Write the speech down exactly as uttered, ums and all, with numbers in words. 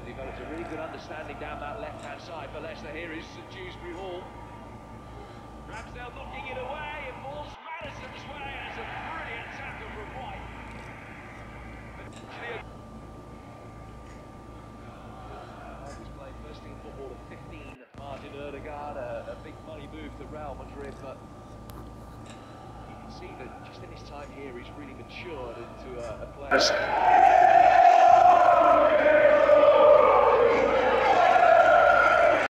developed a really good understanding down that left-hand side for Leicester. Here is St Dewsbury Hall. Ramsdale knocking it away, and ball's Maddison's way, and it's a brilliant tackle from White. He's playing first team football at fifteen. Martin Ødegaard, a, a big money move to Real Madrid, but you can see that just in his time here, he's really matured into a, a player.